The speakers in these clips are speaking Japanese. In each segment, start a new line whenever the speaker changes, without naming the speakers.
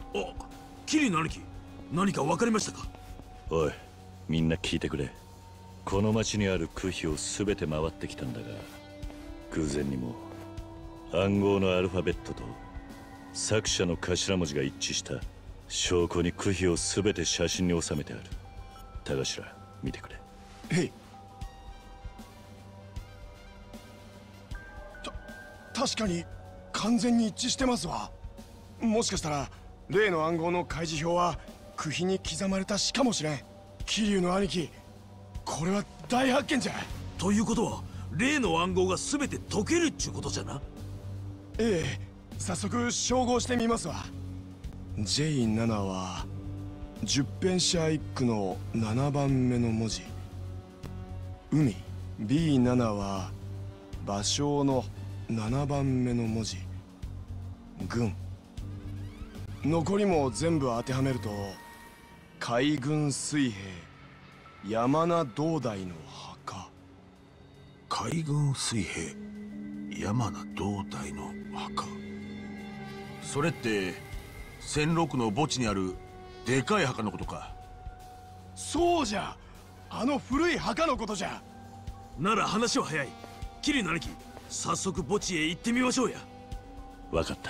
あ、キリの兄貴、何か分かりましたか？
おい、みんな聞いてくれ。この町にある区碑を全て回ってきたんだが、偶然にも暗号のアルファベットと作者の頭文字が一致した証拠に区碑を全て写真に収めてある。田頭、見てくれ。
へい。確かに完全に一致してますわ。もしかしたら例の暗号の開示表は区碑に刻まれた詩かもしれん。桐生の兄貴、これは大発見じゃ。
ということは例の暗号が全て解けるっちゅうことじゃな。
ええ、早速照合してみますわ。 J7 は十編者一句の7番目の文字。海。 B7 は芭蕉の7番目の文字。軍。残りも全部当てはめると海軍水兵山名道大の墓。
海軍水兵山名道大の墓。それって戦六の墓地にあるでかい墓のことか？
そうじゃ、あの古い墓のことじゃ。
なら話は早い。キリの兄貴、早速墓地へ行ってみましょうや。
分かった。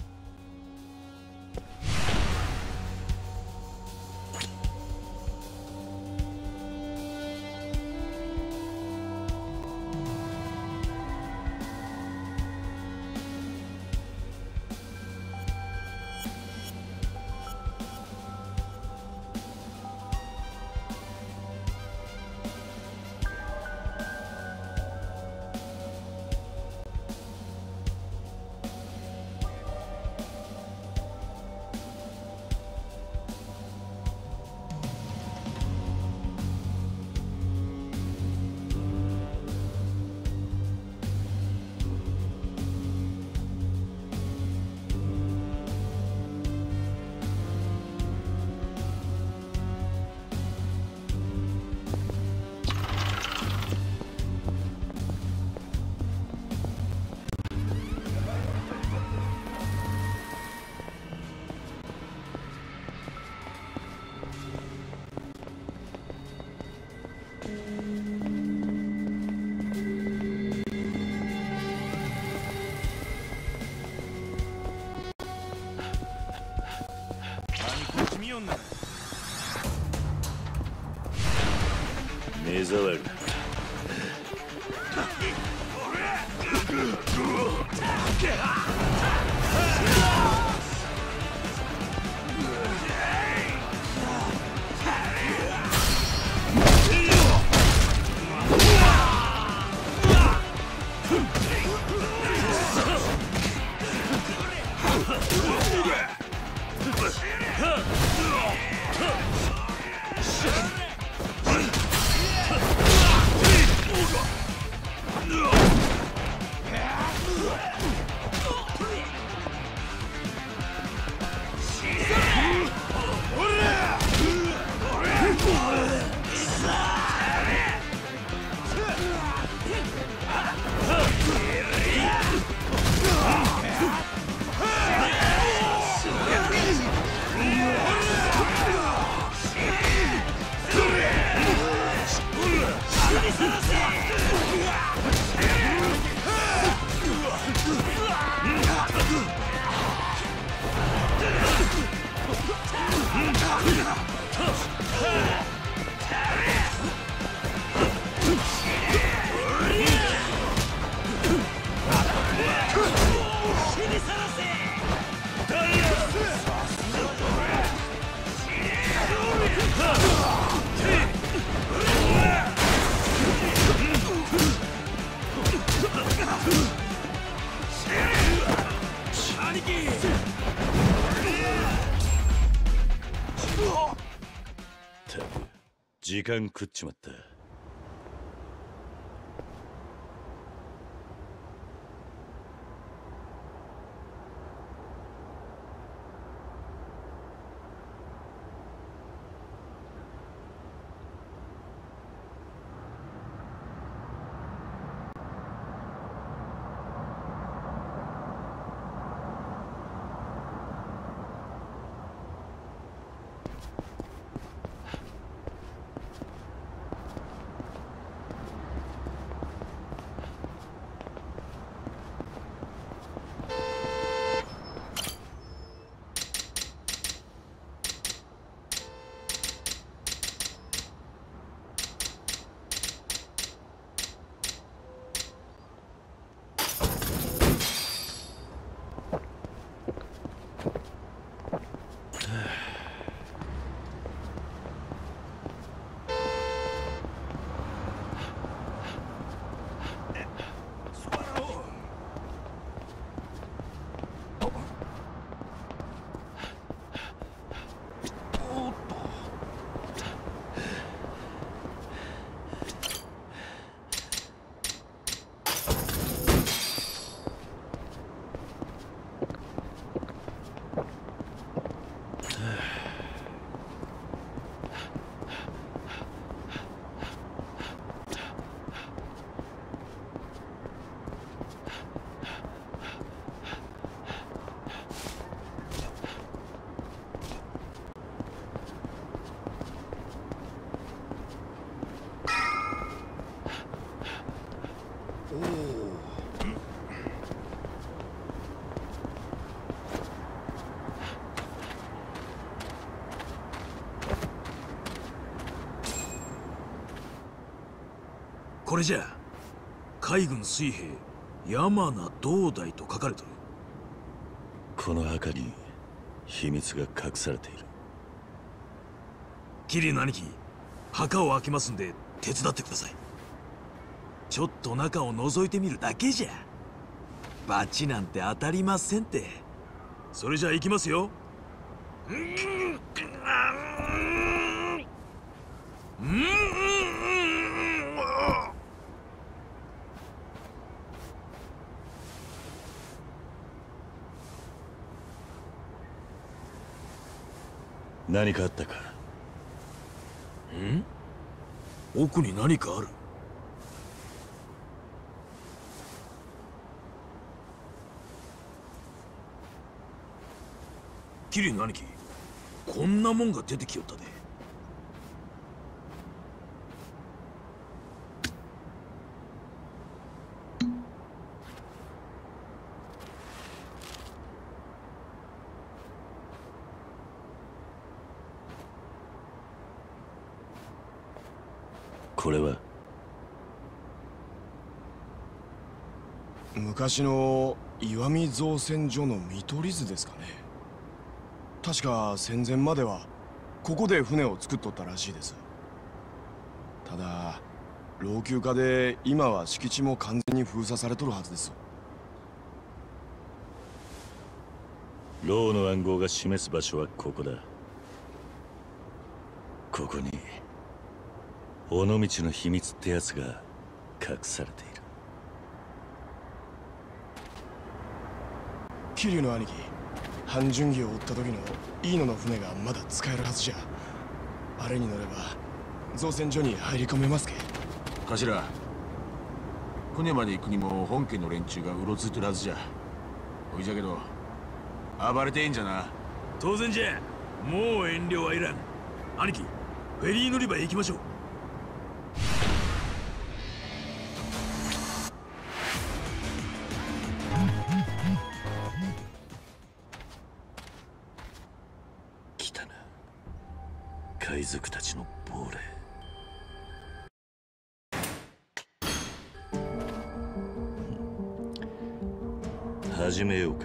目障り。時間食っちまった。
これじゃ海軍水兵山名同大と書かれてる。
この墓に秘密が隠されている。
桐生の兄貴、墓を開けますんで手伝ってください。ちょっと中を覗いてみるだけじゃ。バチなんて当たりませんって。それじゃあ行きますよ。
何かあったか？
奥に何かある。桐生の兄貴、こんなもんが出てきよったで。
これは
昔の石見造船所の見取り図ですかね。確か戦前まではここで船を作っとったらしいです。ただ老朽化で今は敷地も完全に封鎖されとるはずです。
ローの暗号が示す場所はここだ。ここに尾道の秘密ってやつが隠されている。
桐生の兄貴、半純義を追った時の飯野の船がまだ使えるはずじゃ。あれに乗れば造船所に入り込めますけ。
頭、船まで行くにも本家の連中がうろついてるはずじゃ。ほいじゃけど暴れてえんじゃな。
当然じゃ。もう遠慮はいらん。兄貴、フェリー乗り場へ行きましょう。
来たな、海賊たちの亡霊。始めようか。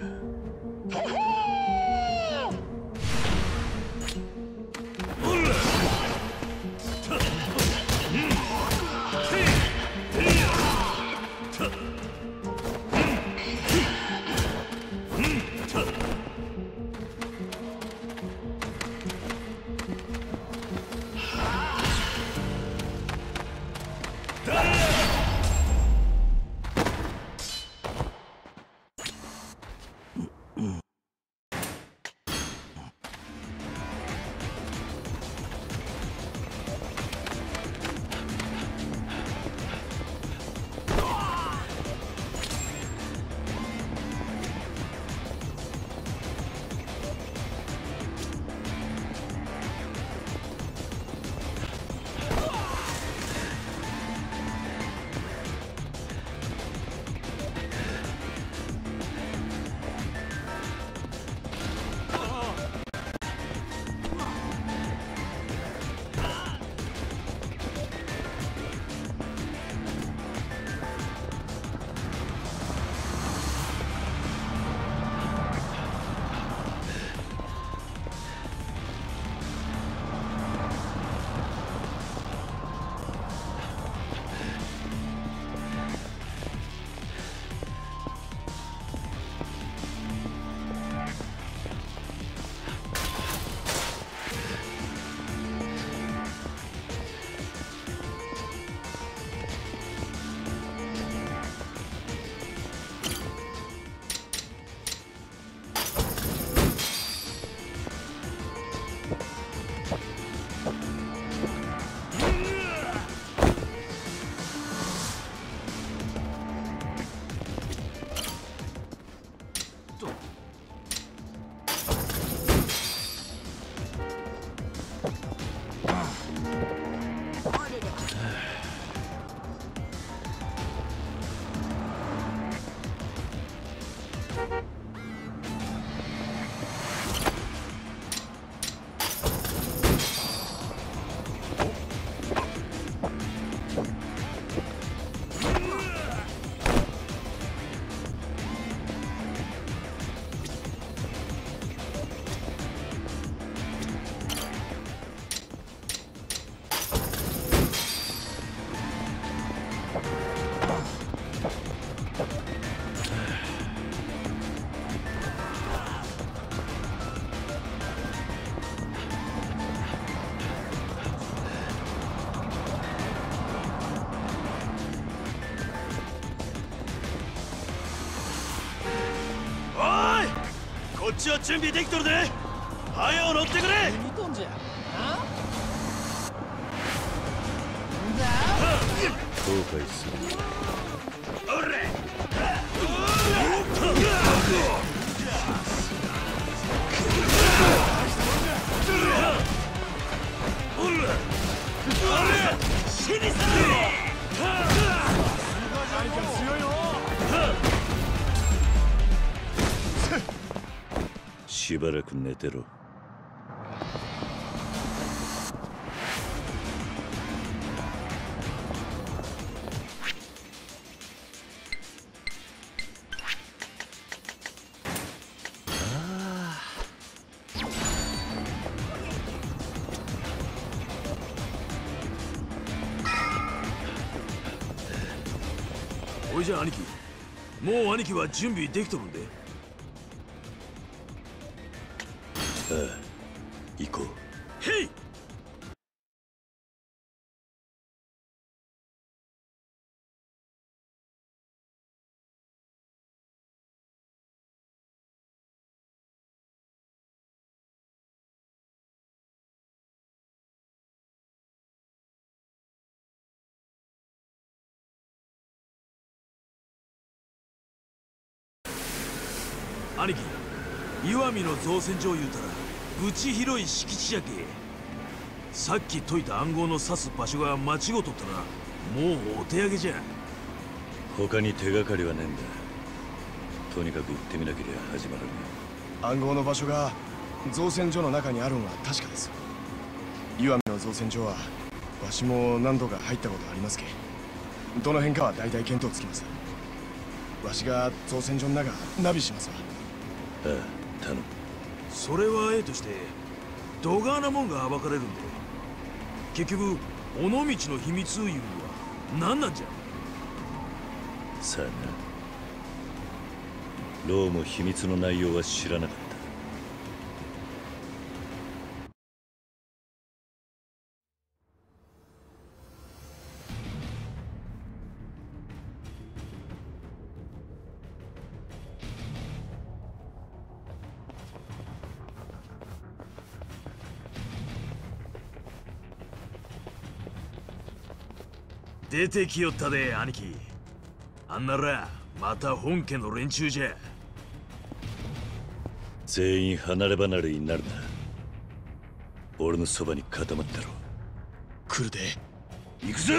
ちは準備できとるで。早う乗ってくれ。
見とんじゃ。あ？
後悔する。
死にさ
しばらく寝てろ。
おいじゃあ兄貴、もう兄貴は準備できとるんで。
ああ、行こう。
へい。兄貴、石見の造船所言うたらぶち広い敷地じゃけ。さっき解いた暗号の指す場所が間違うとったらもうお手上げじゃ。
他に手がかりはねえんだ。とにかく行ってみなければ始まらね
暗号の場所が造船所の中にあるのは確かです。石見の造船所はわしも何度か入ったことありますけ。どの辺かは大体見当つきます。わしが造船所の中ナビしますわ。
ああ、頼む。
それはええとして、どがーなもんが暴かれるんで。結局尾道の秘密いうのは何なんじゃ。
さあな。ローも秘密の内容は知らなかった。
出てきよったで兄貴。あんならまた本家の連中じゃ。
全員離れ離れになるな。俺のそばに固まってろ。
来るで。
行くぞ。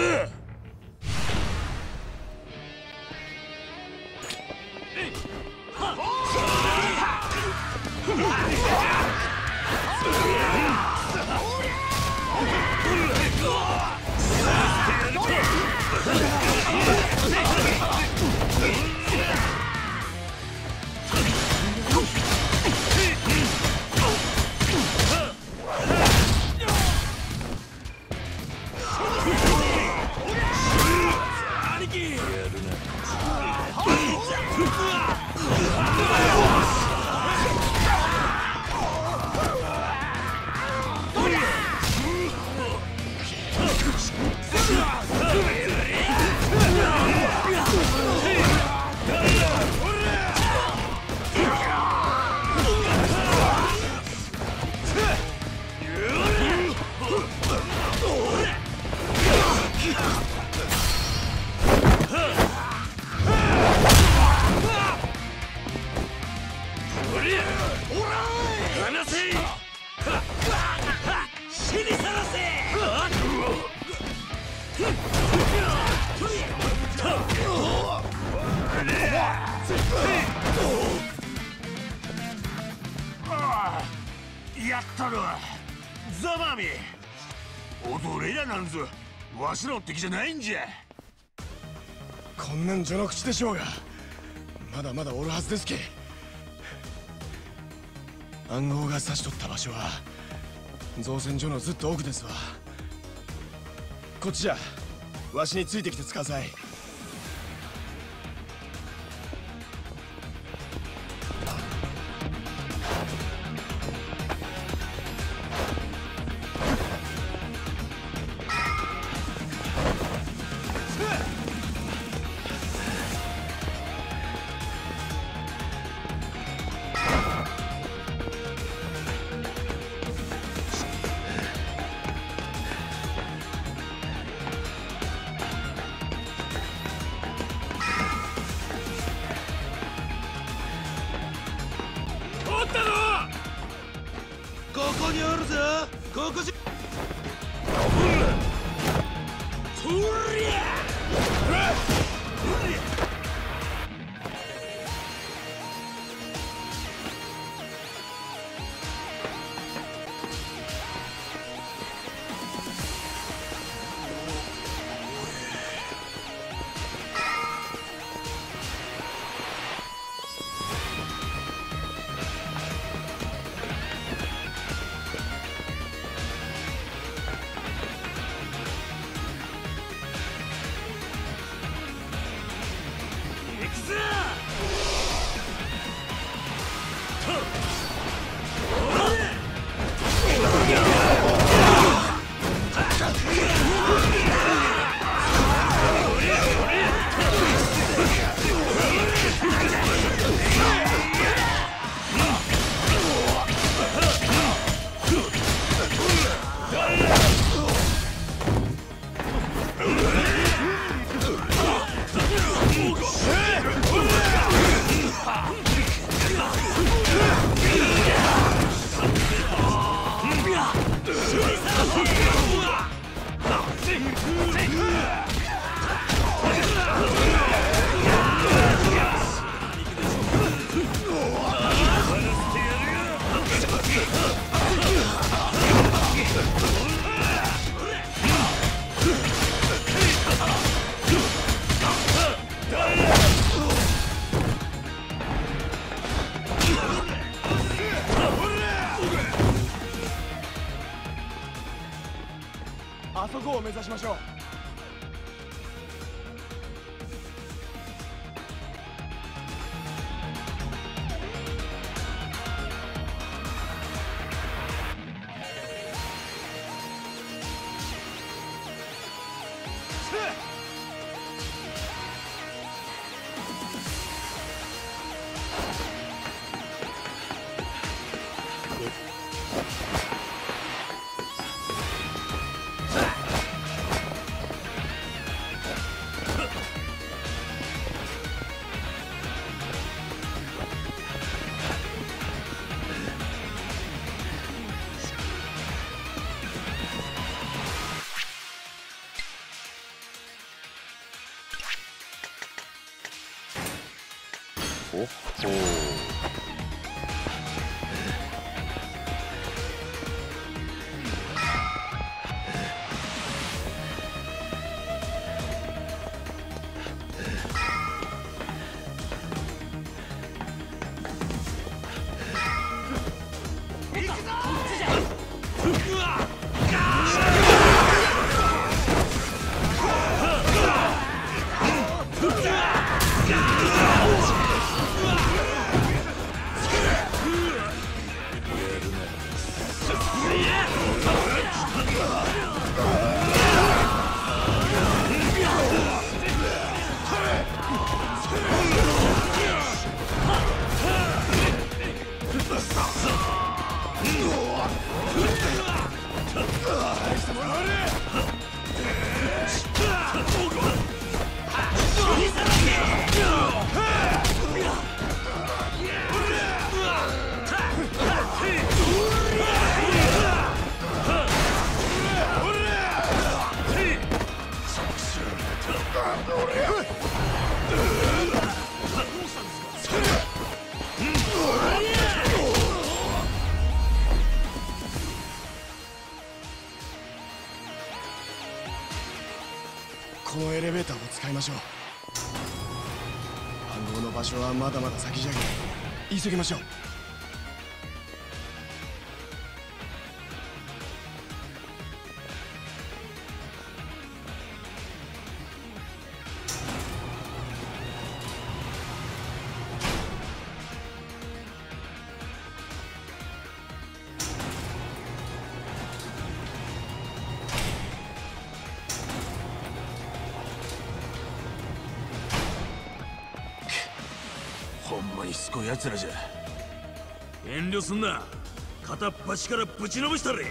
やったるザマミ。俺らなんぞわしの敵じゃないんじゃ。
こんなん序の口でしょうが、まだまだおるはずですけ。暗号が指しとった場所は造船所のずっと奥ですわ。こっちじゃ。わしについてきてください。
こにおるぞ。ここじゃ。とりゃ。
あそこを目指しましょう。
ほっほ
このエレベーターを使いましょう。暗号の場所はまだまだ先じゃけ急ぎましょう。
ほんまにしつこい奴らじゃ。
遠慮すんな。片っ端からぶちのめしたれ。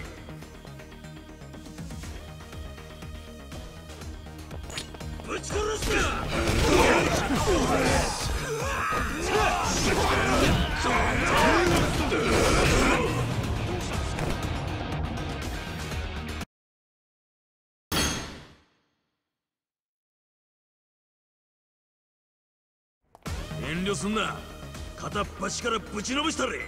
ぶち殺すか。 慮すんな。片っ端からぶちのめしたれ。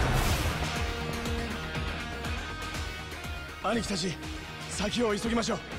兄貴たち、先を急ぎましょう。